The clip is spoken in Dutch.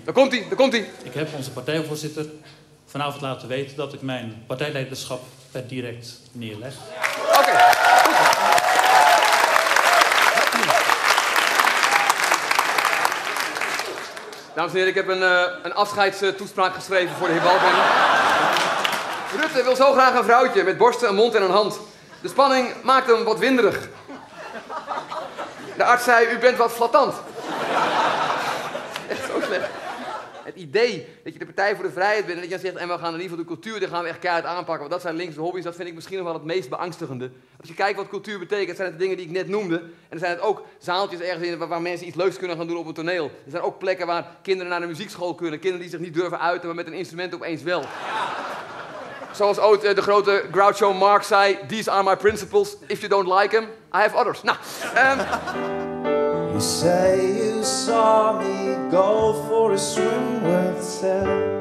Daar komt hij. Ik heb onze partijvoorzitter vanavond laten weten dat ik mijn partijleiderschap per direct neerleg. Oké. Dames en heren, ik heb een afscheidstoespraak geschreven voor de heer Balkenende. Rutte wil zo graag een vrouwtje met borsten, een mond en een hand. De spanning maakt hem wat winderig. De arts zei, u bent wat flattant. Echt zo slecht. Het idee dat je de Partij voor de Vrijheid bent en dat je dan zegt, en we gaan in ieder geval de cultuur, die gaan we echt keihard aanpakken, want dat zijn linkse hobby's, dat vind ik misschien nog wel het meest beangstigende. Als je kijkt wat cultuur betekent, zijn het de dingen die ik net noemde. En dan zijn het ook zaaltjes ergens in waar mensen iets leuks kunnen gaan doen op het toneel. Er zijn ook plekken waar kinderen naar de muziekschool kunnen, kinderen die zich niet durven uiten, maar met een instrument opeens wel. Zoals ooit de grote Groucho Marx zei, these are my principles, if you don't like them, I have others. Nou, You say you saw me go for a swim with Seth.